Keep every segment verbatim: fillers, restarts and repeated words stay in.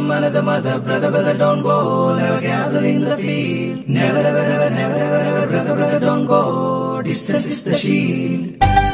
from another mother. Brother, brother, don't go. Never gather in the field. Never, ever, ever, never, ever, ever. Brother, brother, don't go. Distance is the shield.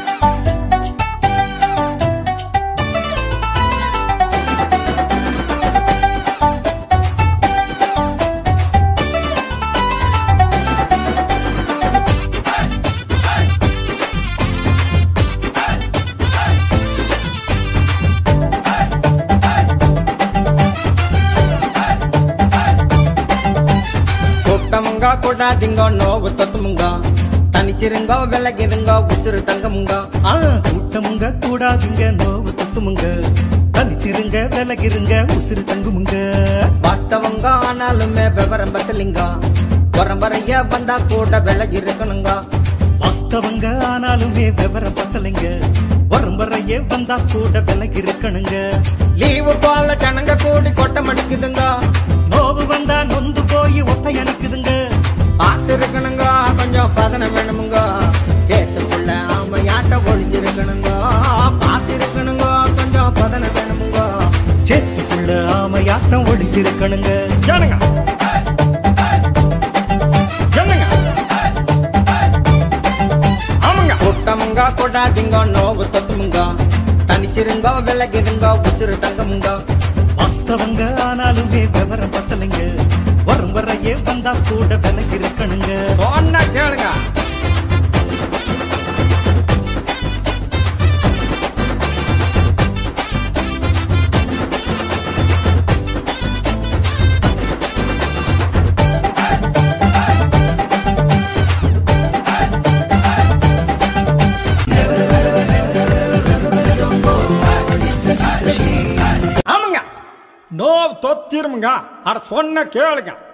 கூடாதீங்க நோவு தொத்துமுங்க தனிச்சிருங்க விலகிருங்க உசுறு தங்கமுங்க கூட்டமுங்க கூடாதீங்க நோவு தொத்துமுங்க தனிச்சிருங்க விலகிருங்க உசுறு தங்குமுங்க வாஸ்தவங்க ஆனாலுமே விவரம் பத்தலிங்க பரம்பரைய வந்தா கூட விலகி இருக்கணுங்க வாஸ்தவங்க ஆனாலுமே விவரம் பத்தலைங்க பரம்பரைய வந்தா கூட விலகி இருக்கணுங்க லீவு போல ஜனங்க கூடி கொட்டம் அடிக்குதுங்க நோவு வந்தா நொந்து போய் ஒத்தை அடிக்குதுங்க பார்த்து இருக்கணுங்க கொஞ்சம் பதன வேணுமுங்க சேத்துக்குள்ள ஆமையாட்ட ஒழிஞ்சிருக்கணுங்க பார்த்து இருக்கணுங்க கொஞ்சம் பதன வேணுமுங்க சேத்துக்குள்ள ஆமையாட்டம் ஒழிஞ்சிருக்கணுங்க ஜனங்க ஜனங்க ஆமாங்க கூட்டமுங்க கொடாதீங்க நோவு தொத்துமுங்க தனிச்சிருங்க விலகிருங்க உசுறு தங்கமுங்க வாஸ்தவங்க ஆனாலுமே விவரம் பத்தலைங்க வரும் வரையே வந்தா கூட விலகி இருக்கணுங்க சொன்னா கேளுங்க ஆமாங்க நோவு தொத்திருமுங்க அட சொன்ன கேளுங்க